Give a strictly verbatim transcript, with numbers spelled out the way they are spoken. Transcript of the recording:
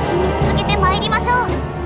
信を続けてまいりましょう。